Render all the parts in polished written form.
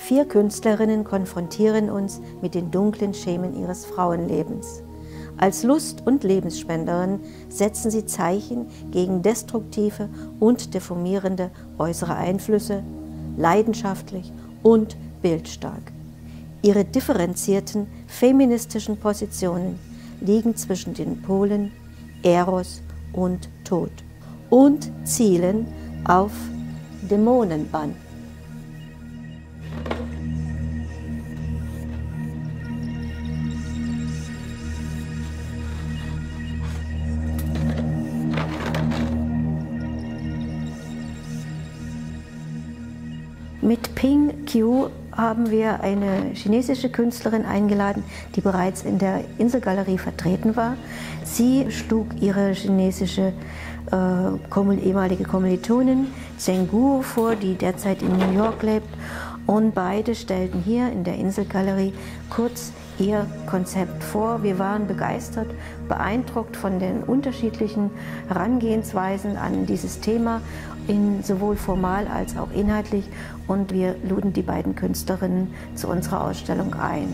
4 Künstlerinnen konfrontieren uns mit den dunklen Schemen ihres Frauenlebens. Als Lust- und Lebensspenderin setzen sie Zeichen gegen destruktive und deformierende äußere Einflüsse, leidenschaftlich und bildstark. Ihre differenzierten feministischen Positionen liegen zwischen den Polen Eros und Tod und zielen auf Dämonenbann. Mit Ping Qiu haben wir eine chinesische Künstlerin eingeladen, die bereits in der Inselgalerie vertreten war. Sie schlug ihre chinesische ehemalige Kommilitonin Zheng Guo vor, die derzeit in New York lebt. Und beide stellten hier in der Inselgalerie kurz ihr Konzept vor. Wir waren begeistert, beeindruckt von den unterschiedlichen Herangehensweisen an dieses Thema, sowohl formal als auch inhaltlich. Und wir luden die beiden Künstlerinnen zu unserer Ausstellung ein.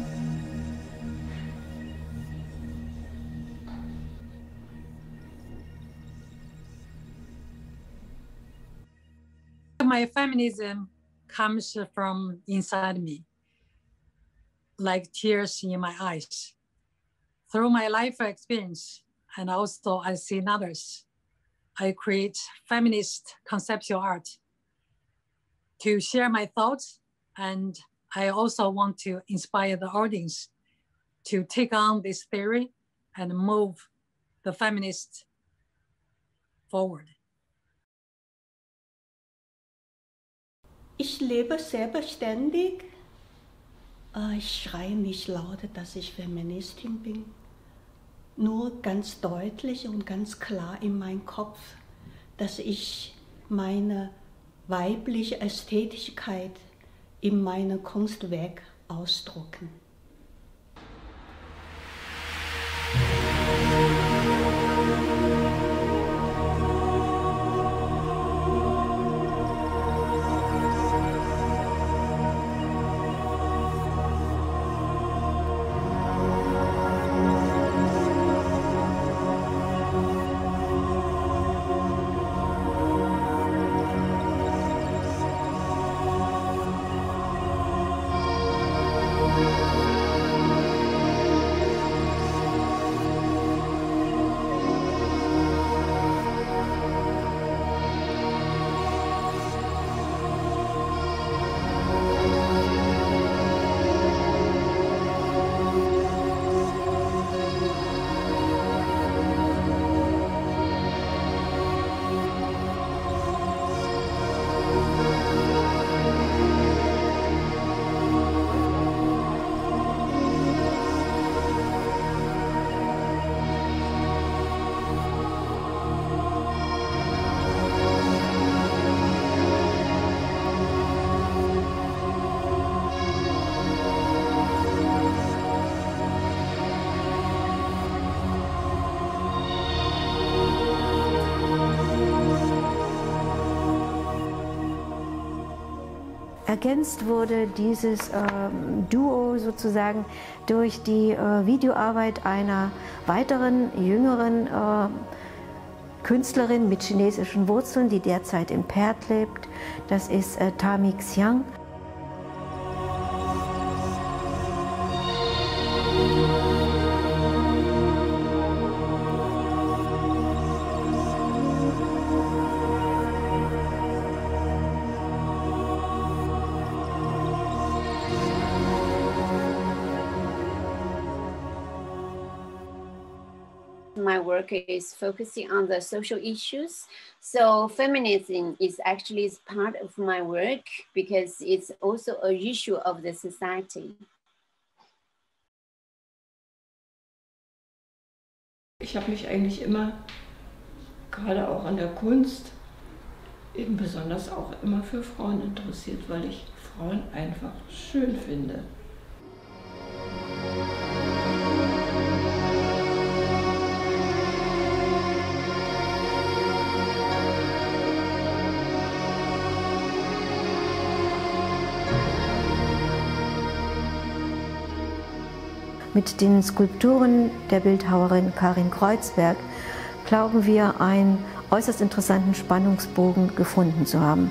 My feminism comes from inside me, like tears in my eyes. Through my life experience, and also I see in others, I create feminist conceptual art to share my thoughts, and I also want to inspire the audience to take on this theory and move the feminists forward. Ich lebe selbstständig. Ich schreie nicht laut, dass ich Feministin bin. Nur ganz deutlich und ganz klar in meinem Kopf, dass ich meine weibliche Ästhetigkeit in meinem Kunstwerk ausdrücken. Ergänzt wurde dieses Duo sozusagen durch die Videoarbeit einer weiteren, jüngeren Künstlerin mit chinesischen Wurzeln, die derzeit in Perth lebt. Das ist Tami Xiang. My work is focusing on the social issues. So feminism is actually part of my work because it's also an issue of the society. Ich habe mich eigentlich immer, gerade auch an der Kunst, eben besonders auch immer für Frauen interessiert, weil ich Frauen einfach schön finde. Mit den Skulpturen der Bildhauerin Karin Kreuzberg glauben wir, einen äußerst interessanten Spannungsbogen gefunden zu haben.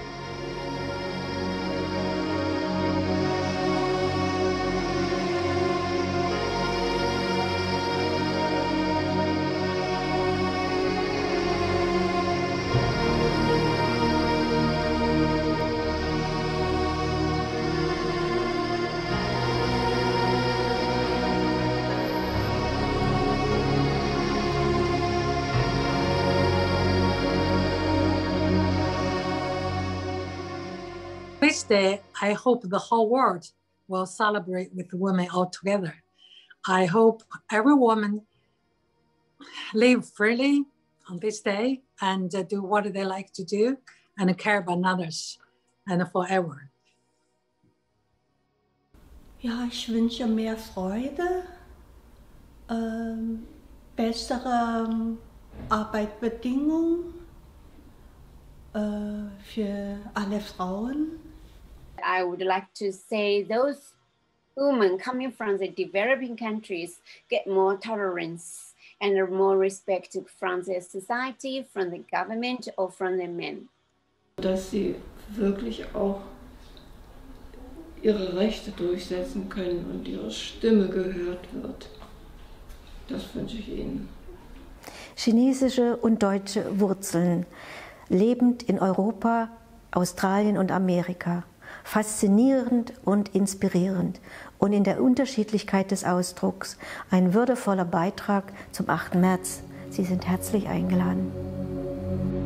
This day, I hope the whole world will celebrate with women all together. I hope every woman live freely on this day and do what they like to do and care about others and forever. Ja, ich wünsche mehr Freude, bessere Arbeitsbedingungen für alle Frauen. I would like to say those women coming from the developing countries get more tolerance and more respect from the society, from the government or from the men. Dass sie wirklich auch ihre Rechte durchsetzen können und ihre Stimme gehört wird. Das wünsche ich ihnen. Chinesische und deutsche Wurzeln, lebend in Europa, Australien und Amerika. Faszinierend und inspirierend und in der Unterschiedlichkeit des Ausdrucks ein würdevoller Beitrag zum 8. März. Sie sind herzlich eingeladen.